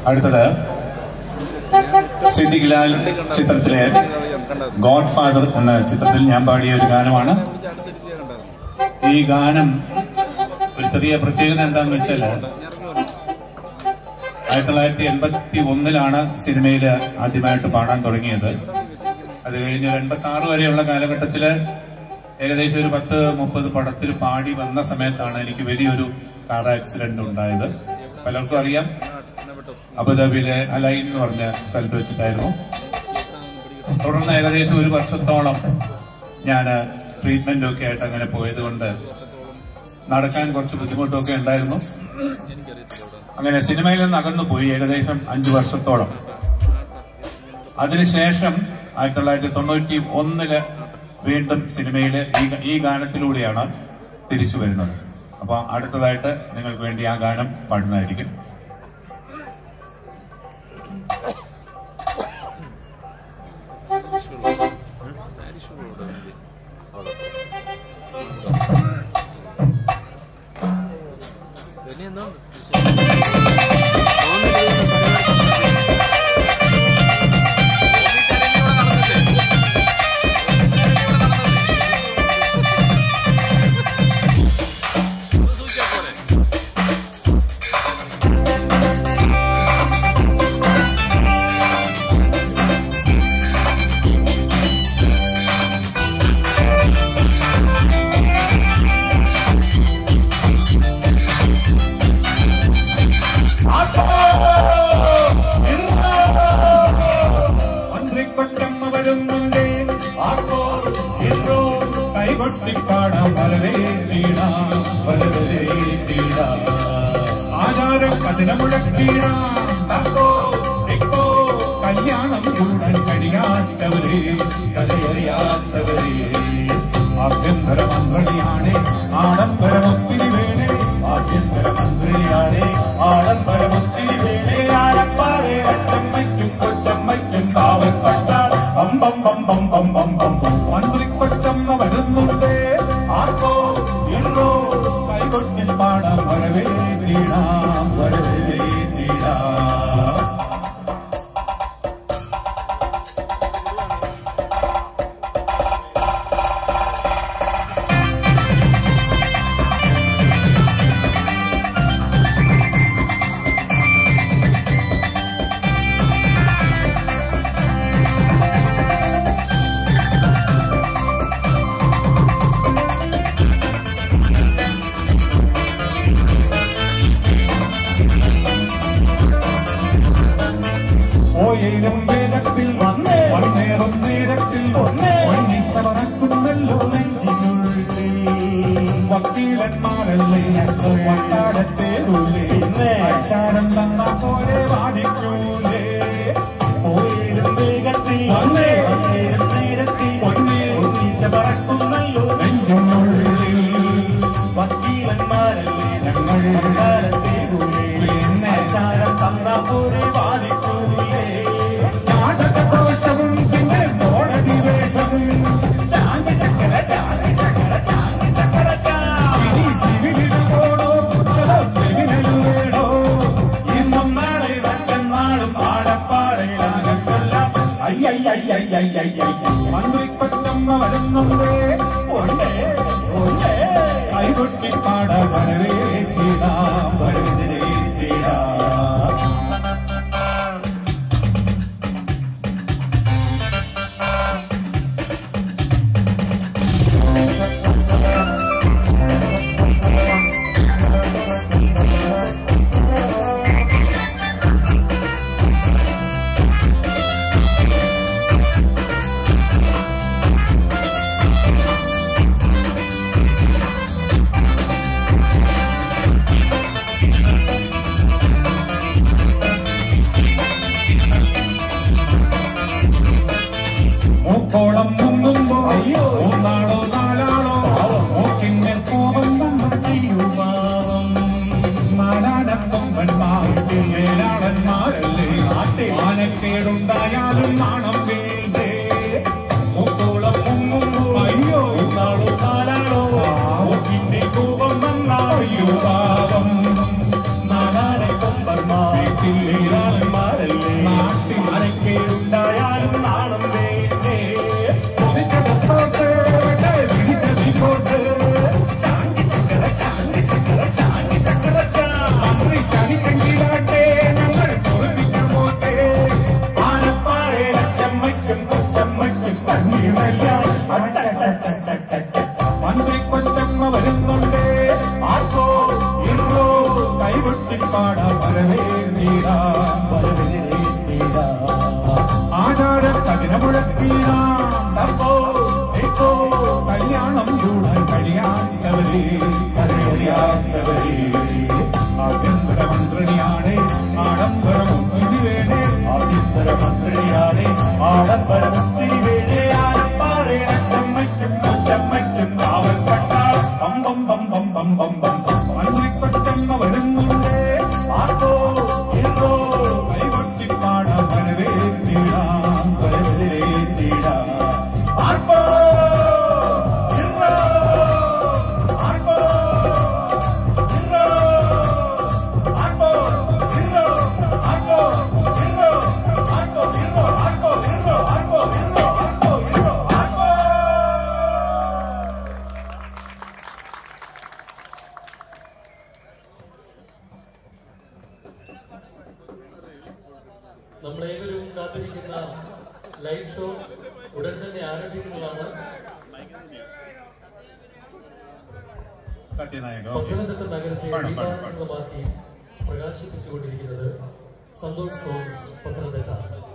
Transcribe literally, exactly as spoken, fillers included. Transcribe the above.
അടുത്തത് സിദ്ദിഖ് ലാൽ ചിത്രത്തിലെ God father എന്ന ചിത്രത്തിൽ ഞാൻ പാടിയ ഒരു ഗാനമാണ്. ഈ ഗാനം ഒരു ചെറിയ പ്രത്യേകത എന്താണെന്ന് വെച്ചാൽ ആയിരത്തി തൊള്ളായിരത്തി എൺപത്തി ഒന്നിലാണ് സിനിമയിൽ ആദ്യമായിട്ട് പാടാൻ തുടങ്ങിയത്. അത് കഴിഞ്ഞ് ഒരു എൺപത്തി ആറ് വരെയുള്ള കാലഘട്ടത്തില് ഏകദേശം ഒരു പത്ത് മുപ്പത് പടത്തിൽ പാടി വന്ന സമയത്താണ് എനിക്ക് വലിയൊരു കാർ ആക്സിഡന്റ് ഉണ്ടായത്. പലർക്കും അറിയാം, അബുദാബിയിലെ അലൈൻ എന്ന് പറഞ്ഞ സ്ഥലത്ത് വെച്ചിട്ടായിരുന്നു. തുടർന്ന് ഏകദേശം ഒരു വർഷത്തോളം ഞാൻ ട്രീറ്റ്മെന്റും ഒക്കെ ആയിട്ട് അങ്ങനെ പോയത് കൊണ്ട് നടക്കാൻ കുറച്ച് ബുദ്ധിമുട്ടൊക്കെ ഉണ്ടായിരുന്നു. അങ്ങനെ സിനിമയിൽ നിന്ന് അകന്നു പോയി ഏകദേശം അഞ്ചു വർഷത്തോളം. അതിനുശേഷം ആയിരത്തി തൊള്ളായിരത്തി തൊണ്ണൂറ്റി ഒന്നില് വീണ്ടും സിനിമയില് ഈ ഗാനത്തിലൂടെയാണ് തിരിച്ചു വരുന്നത്. അപ്പൊ അടുത്തതായിട്ട് നിങ്ങൾക്ക് വേണ്ടി ആ ഗാനം പാടുന്നതായിരിക്കും. കല്യാണം കൂടാൻ കഴിയാത്തവരെ കഥയറിയാത്തവരെ ആഭ്യന്തര മന്ത്രിയാണ് ആഡംബരമൊത്തിരി വേണേ ആഭ്യന്തര മന്ത്രിയാണ് ആഡംബരമൊത്തിരി വേണേ ആലപ്പാറേ അച്ചമ്മയ്ക്കും കൊച്ചമ്മയ്ക്കും കാവൽപ്പെട്ടാൽ അമ്പം ബമ്പം ബമ്പം ബമ്പം മന്ത്രി കൊച്ചമ്മ വരുന്നുണ്ടേ ആർക്കോ ഇന്നോ കൈകൊട്ടിൽ പാടാം വരവേ തീടാം വരവേ തീടാം. വേഗത്തിൽ വന്നേ വന്നേറും നേരത്തിൽ ഒന്നിച്ചവണക്കുന്നല്ലോ നെഞ്ചിനുള്ളിൽ വക്കീലന്മാരല്ലേ വക്കാലത്തേരുള്ളേ അക്ഷാരം തന്ന പോലെ വാദിക്കൂലേ പോയിലും വേഗത്തിൽ വന്നേ വന്നേറും നേരത്തിൽ ഒന്നിച്ചവണക്കുന്നല്ലോ നെഞ്ചിനുള്ളിൽ വക്കീലന്മാരല്ലേ ഞങ്ങൾ വക്കാലത്തേരുള്ളേ അക്ഷാരം തന്ന പോലെ വാദിക്കൂലേ ദോഷവും പിന്നെ കോടതി വേഷവും ചാങ്ങി ചക്കര ചാങ്ങി ചക്കര ചാങ്ങി ചക്കര ചാങ്ങി സിവിലിൽ പോടോ ചെവിനു വേടോ ഇന്നും നാളെ വറ്റന്നാളും ആടപ്പാറയിലാകത്തല്ല അയ്യയ്യയ്യയ്യയ്യയ്യ മന്ത്രി കൊച്ചമ്മ വരുന്നുണ്ടേ ഒന്നേ ഒന്നേ കൈകൊട്ടി പാട വരവേ തീടാ വരവിതിരേ തീടാ. കോളം മുങ്ങുമ്പോ അയ്യോ ഒന്നാളോ നാലാളോ മൂക്കിന്റെ കോപം നമ്മൾക്കുപാവം നാലാടക്കൊമ്പന്മാർക്ക് മേലാളന്മാരല്ലേ ആനക്കേടുണ്ടായാലും നാണം വീഴ്തേ മൂക്കോളം മുങ്ങുമ്പോ അയ്യോ ഒന്നാളോ നാലാളോ മൂക്കിന്റെ കോപം നമ്മൾക്കുപാവം നാലാടക്കൊമ്പന്മാർക്ക് മേലാളന്മാരല്ലേ അറിയാത്തവരെ ആഭ്യന്തര മന്ത്രിയാണ് ആഡംബരമൊത്തിരി വേണേ ആഭ്യന്തര മന്ത്രിയാണ് ആഡംബരമൊത്തിരി വേണേ ആലപ്പാടെ അച്ചമ്മയ്ക്കും കൊച്ചമ്മയ്ക്കും കാവൽപ്പെട്ട ബം ബം ബം ബം ബം ബം ബം മന്ത്രി കൊച്ചമ്മ വരുന്നുണ്ടേ ആർക്കോ ഏതോ കൈകൊട്ടിപ്പാടാൻ വരവേറ്റിടാം വരവേറ്റിടാം ആർക്കോ നമ്മളേവരും കാത്തിരിക്കുന്ന ലൈവ് ഷോ ഉടൻ തന്നെ ആരംഭിക്കുന്നതാണ്. പത്തനംതിട്ട നഗരത്തെ ദീപാലംകൃതമാക്കി പ്രകാശിപ്പിച്ചുകൊണ്ടിരിക്കുന്നത് സന്തോഷ് സോങ്സ് പത്തനംതിട്ട.